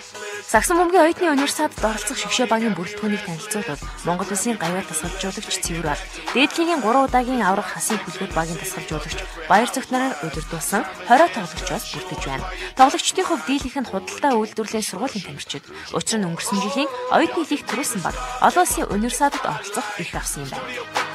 Сагсан бөмбөгийн оюутны универсиадад оролцох шгшөө багийн бүрэлдэхүүнийг танилцуулбал Монгол Улсын гавьяа тасгалжуулагч Цэвэр Бал, дээдлийн 3 удаагийн аврах хасын хөлбөмбөг багийн тасгалжуулагч Баяр Цогтнараар удирдуулсан 20 тоглогчоос бүрдэж байна. Тоглогчдын хувьд дийлэнх нь худалдаа үйлдвэрлэлийн сургуулийн тамирчид. Учир нь өнгөрсөн жилийн оюутны лиг төрүүлсэн баг олон улсын универсиадад оролцох эрх авсан юм байна.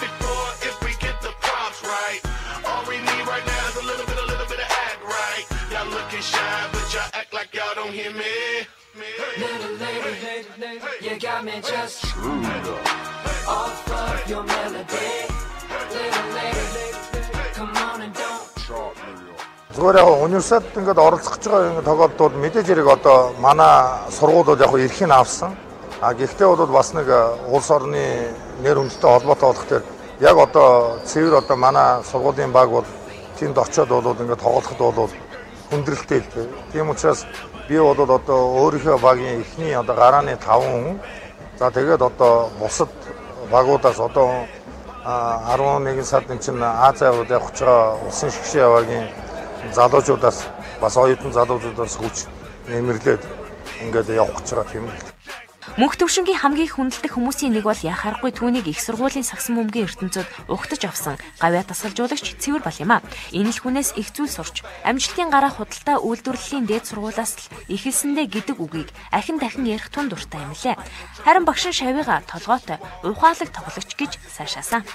You got me just screwed up off of your melody. Little lady, come on and don't stop me. Зүгээр яг университет ингээд оролцох гэж байгаа ингээд тоглолтууд мэдээж хэрэг одоо манай сургуулиуд яг эрхийг авсан. Гэхдээ бол бас нэг улс орны нэр хүндтэй холбоотой болох төр яг одоо цэвэр одоо манай сургуулийн баг бол тэнд очиод бол ингээд тоглоход бол хүндрэлтэй л дээ. Тийм учраас би бол одоо өөрийнхөө багийн эхний одоо гарааны 5 хүн. За тэгээд одоо бусад багуудаас одоо 11 сард чинь Азиавд явах гэж байгаа улсын шгшээ багийн залуучуудаас бас оюутан залуучуудаас хүч нэмэрлээд ингээд явах гэж байгаа юм. Мөнх төвшингийн хамгийн хүндэлдэг хүмүүсийн нэг бол яхаарахгүй түүнийг их сургуулийн сагсан бөмбөгийн ертөнцөд угтаж авсан гавьяа тасгалжуулагч Цэвэр Бал юм а. Энэ л хүнээс их зүйл сурч амжилтын гараа худалдаа үйлдвэрлэлийн дээд сургуулиас л ихэлсэндээ гэдэг үгийг ахин дахин ярих тун дуртай юм лээ. Харин багш Шавига толгойтой ухаалаг тоглогч гэж сайшаасан.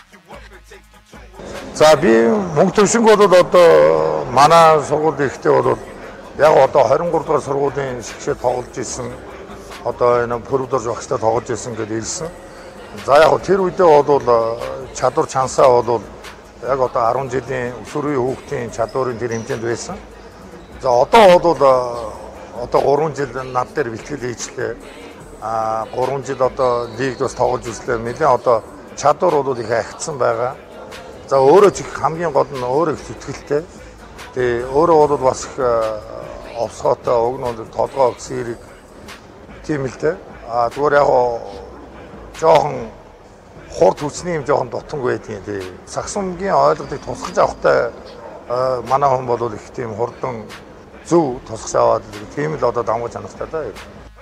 За би мөнх төвшинг бол одоо манай сургууль ихтэй бол яг одоо 23 дугаар сургуулийн шгшээ тоглож исэн. Одоо энэ пөрөвдөрж багштай тоглож ирсэн гэдээ хэлсэн. За яг тэр үедээ бол чадвар чансаа бол яг одоо 10 жилийн өсвөрийн хүүхдийн чадварын тэр хэмжээнд байсан. За одоо бол одоо 3 жил над дээр бэлтгэл хийжлээ. 3 жил одоо лигд бас тоглож үзлээ. Нэлээд одоо чадвар бол их агцсан байгаа. За өөрөө ч хамгийн гол нь өөрөө их зүтгэлтэй. Тэгээ өөрөө бол бас их овсгоотой уг нь толгой гэсэн хэрэг тийм л дээ. Зүгээр яг жоохон хурд хүчний юм жоохон дутангүй байдгийн тий. Сагсан бөмбөгийн ойлголтыг тусгаж авахтай манай хүн бол их тийм хурдан зөв тусгаж аваад тийм л одоо давмгаж чанартай даа.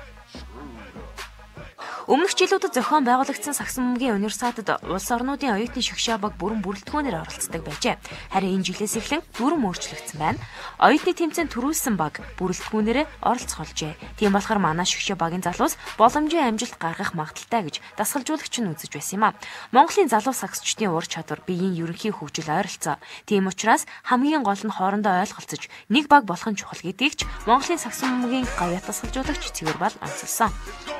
Өмнөх жилүүдэд зохион байгуулагдсан сагсан бөмбөгийн универсиадад улс орнуудын оюутны шгшээ баг бүрэн бүрэлдэхүүнээр оролцдог байжээ. Харин энэ жилээс эхлэн дүрм өөрчлөгдсөн байна. Оюутны тэмцээнд төрүүлсэн баг бүрэлдэхүүнээрээ оролцох болжээ. Тийм болохоор манай шгшээ багийн залуус боломжийн амжилт гаргах магадaltaй гэж дасгалжуулагч нь үзэж байсан юм а. Монголын залуу сагсчдын ур чадвар биеийн ерөнхий хөгжил ойролцоо. Тийм учраас хамгийн гол нь хоорондоо ойлголцож нэг баг болох нь чухал гэдгийг ч Монголын сагсан бөмбөгийн гавьяа дасгалжуулагч Цэвэр Бал онцолсон.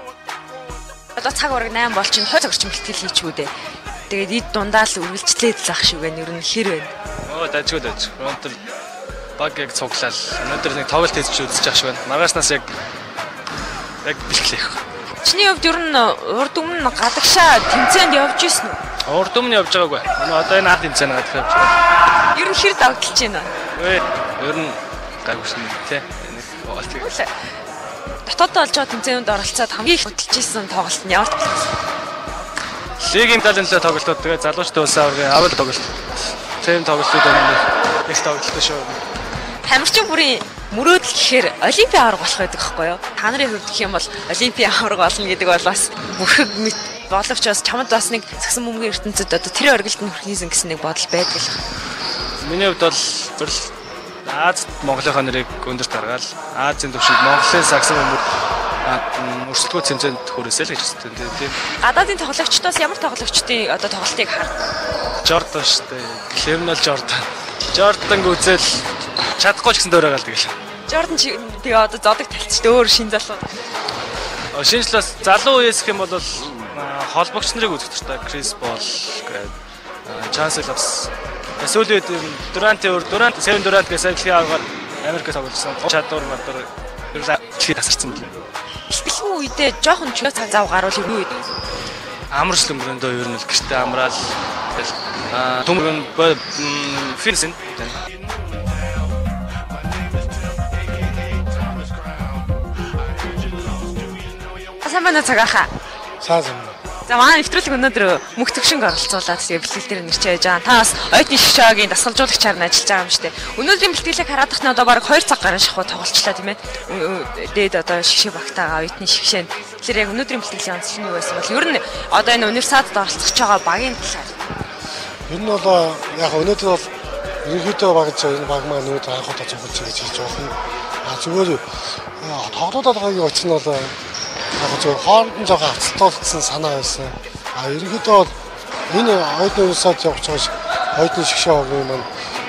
Одоо цаг ураг 8 бол чинь хойц орчин бэлтгэл хийчихүү дээ. Тэгээд эд дундаа л үргэлжлээд зах шиг байна. Ер нь хэр байна? Дажгүй. Өнөөдөр баг яг цуглал. Өнөөдөр нэг тоглолт хийж үзэж ах шиг байна. Маргаашнаас яг бэлтгэх. Чиний хувьд ер нь урд өмнө гадагшаа тэмцээнд явж ирсэн үү? Урд өмнө явж байгаагүй. Одоо энэ ард тэмцээнд гадагш явж байгаа. Ер нь хэр давталж байна? Ер нь гайвшин тий. Нэг дотооддоо олж байгаа тэмцээнд оролцоод хамгийн их хөдөлж исэн тоглолт нь ямар тоглолт? Лигийн таленттай тоглолтууд тэгээ залуучтай улсын аваргын авал тоглолт. Тийм тоглолтууд өнөө их тоглолт шүү. Тамирчин бүрийн мөрөөдөл гэхээр олимпийн аварга болох байдаг байхгүй юу? Та нарын хувьд гэх юм бол олимпийн аварга болно гэдэг бол бас бүрхэг боловч бас чамд бас нэг сагсан бөмбөгийн ертөнцид одоо тэр оргилд нь хүрхийсэн гэсэн нэг бодол байдаг л. Миний хувьд бол Аз Монголынхаа нэрийг өндөрт гаргаад Азийн төвшөнд Монголын сагсан бөмбөг өрсөлдөө тэмцээнд хүрээсэй л гэж үзтээ тийм. Гадаадын тоглогчдоос ямар тоглогчдын одоо тоглолтыг хар? Jordan шүү дээ. Лернал Jordan. Jordan үзэл чадахгүй ч гэсэн дөөрөө галдаг л. Jordan тэгээ одоо зодог талцчд өөр шин залуу. Шинжлээс залуу үеэс гэх юм бол холбогч нарыг үзэх туфта Крис Бол гэдэг Chancellors сүүлийн Дурант Севен Дурант гэсэн хэлхий аваад Америкт тоглосон чадвар мадвар ерөөсөө тасарсан юм. Бэлтгэн үедээ жоохон чөлөө цаг зав гарвал юу вэ? Амарч өмрөндөө ер нь л гэртээ амраал төмөрн финсэн. Сайн байна цагааха. Сайн. За манай нэвтрүүлэг өнөөдөр мөнх төвшинг оролцуулаад тэгээ бэлтгэл дээр нэрч яаж байгаа. Та бас оюутны шгшаагийн дасгалжуулагчаар нь ажиллаж байгаа юм шүү дээ. Өнөөдрийн бэлтгэлийг хараад тахна одоо баг 2 цаг гаруй шахуу тоглолчлаа тийм ээ. Дээд одоо шгшээ багтаага оюутны шгшээ. Тэгэхээр яг өнөөдрийн бэлтгэлийн онцлог нь юу байсан бол ер нь одоо энэ универсиадад оролцож байгаа багийн талаар. Ер нь бол яг өнөөдөр бол ерөнхийдөө баг энэ баг маань өнөөдөр анх удаа зогсож байгаа гэж хэлж байна. Зүгээр тоглолтод байгаагийн учир нь бол яг зөв хооронд нь жоохон хацалтуулсан санаа байсан. Ерөнхийдөө бол энэ оюутны универсиадад явж байгаа оюутны шгшээ багийн маань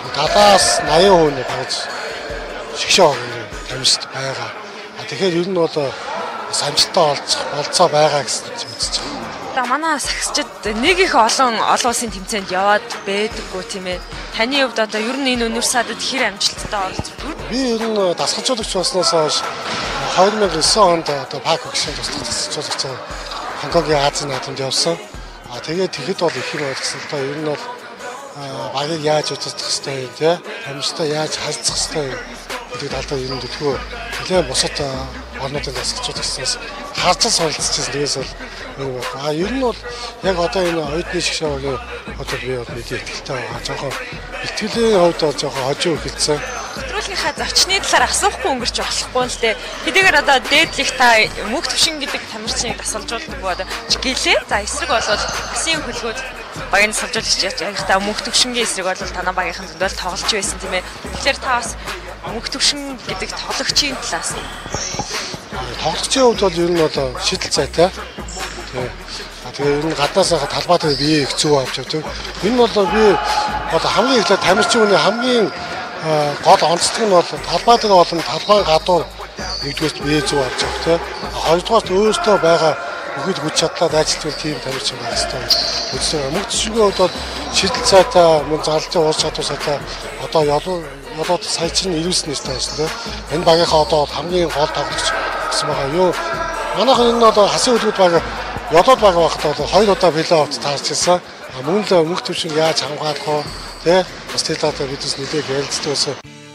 70-80% нь багж шгшээ багийн тамирчид байгаа. Тэгэхээр ер нь бол самжилтаа олцоо байгаа гэсэн үзэж байна. Одоо манай сагсчид нэг их олон улсын тэмцээнд яваад байдаггүй тийм ээ. Таны хувьд одоо ер нь энэ универсиадад хэр амжилттай оролцдог? Би ер нь дасгалжуулагч болсноос хойш 2009 онд одоо ПАК гişийн туслах дасгалжуулагч Хонконгийн Азийн наадамд явсан. Тэгээд тэгэхэд бол их юм ойлгосон. Одоо ер нь бол багийг яаж удирдах ёстой юм те, тамирчтай яаж харьцах ёстой юм гэдэг талаар ер нь төлөвөө нэлээд бусад орнуудын дасгалжуулагчдаас харж суралцчихсан. Тэгээс бол ер нь бол яг одоо энэ оюутны шгшээ багийн одоо би бол мэдээ ихтэй байгаа. Жоохон бэлтгэлийн хувьд бол жоохон хожим ихэлсэн. Нэвтрүүлгийнхаа зочны талаар асуухгүй өнгөрч болохгүй л дээ. Хэдийгээр одоо дээдлих та мөнх төвшин гэдэг тамирчныг дасгалжуулдаг бод гэлээ. За эсрэг болвол асын хөлгүүд багийн дасгалжуулагч яг та мөнх төвшингийн эсрэг бол танаа багийнхан зөндөл тоглож байсан тийм ээ. Тэгэхээр та бас мөнх төвшин гэдэг тоглогчийн талаас тоглогчийн хувьд бол ер нь бол шийдэл цайтай. Тэгээ ер нь гаднаас талбай дээр бие их зүв авч явдаг. Энэ бол би одоо хамгийн эхлээд тамирчин хүний хамгийн гол онцлог нь бол талбай дээр болон талбайн гадуур нэгдүгээрт бие зүв авч явах тийм. Хоёрдугаарт өөрөөсөө байгаа бүхэл хүч чадлаар ажилтгал тийм тамирчин байх хэрэгтэй үзсэн. Мөнх төвшингийн хувьд бол шийдэл цайтай, мөн зарлалын уус чадвар сайтай одоо ялууд сая чинь ирүүлсэн нэртэй байсан тийм. Энэ багийнхаа одоо хамгийн гол тоглогч гэсэн байгаа. Юу манайхан энэ одоо хасын хөдөлгөөд баг ялууд баг байхдаа бол 2 удаа плей-офф таарч ирсэн. Мөн л мөнх төвшинг яаж хамгаалах вэ? Тэ? Бас тэр талаар бидээс нэдэг ярилцдаг байсан.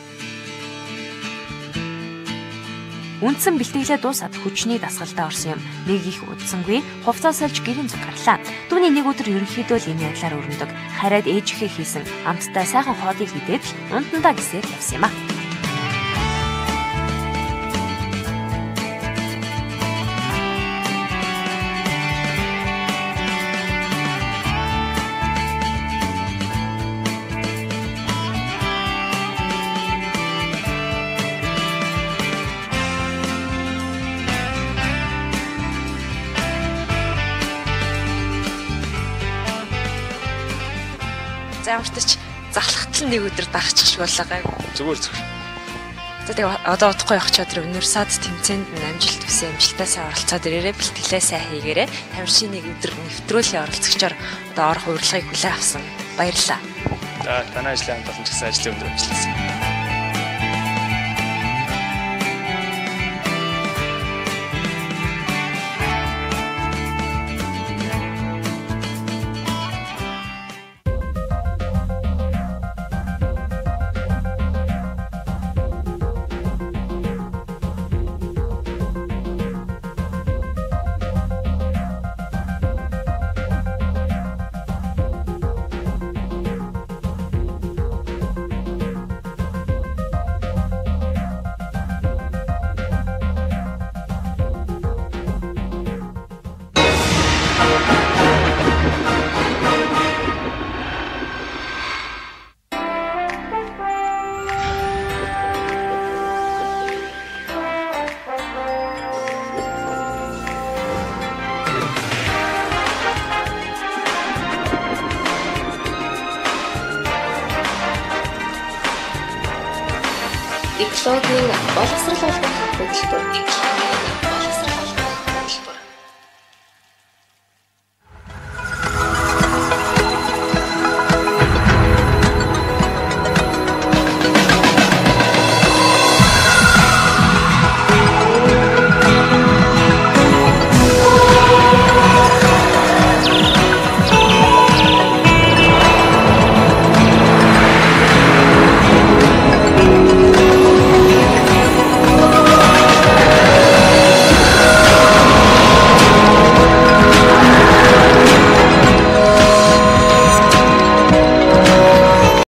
Үндсэн бэлтгэлээ дуусаад хүчний дасгалдаа орсон юм. Нэг их удсангүй хувцас сольж гэрийн зүг гарлаа. Түүний нэг өдөр ерөнхийдөө л энэ байдлаар өрнөдөг. Хараад ээжихээ хийсэн амттай сайхан хоодыг идээд унтандаа гисээр явсан юм а. Заамартч залхахтал нэг өдөр дагчих шиг боллоо гайг. Зүгээр. За тэгээ одоо удахгүй явах чадвар универсиад тэмцээнд амжилт хүсье, амжилтаасаа оролцоод ирээрээ бэлтгэлээ сайн хийгээрээ тамирчийн нэг өдөр нэвтрүүлгийн оролцогчоор одоо орох урилгыг хүлээн авсан. Баярлалаа. За танай ажлын хамт олон ч гэсэн ажлын өндөр амжилт. Экологийн боловсрол холбоо хөтөлбөр